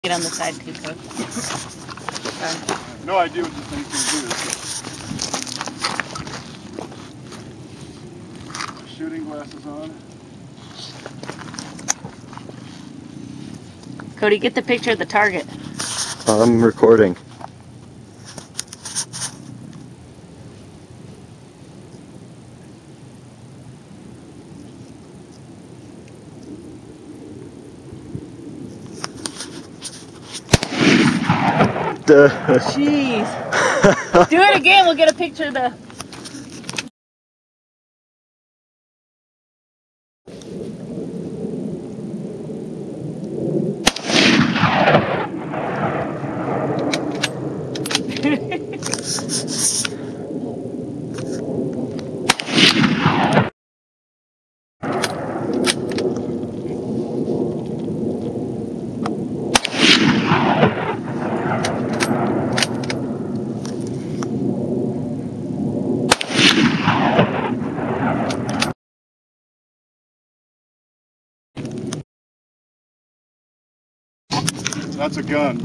Get on the side too, Coach. No idea what this thing's going to do. Shooting glasses on. Cody, get the picture of the target. I'm recording. Jeez. Do it again, we'll get a picture of the... That's a gun.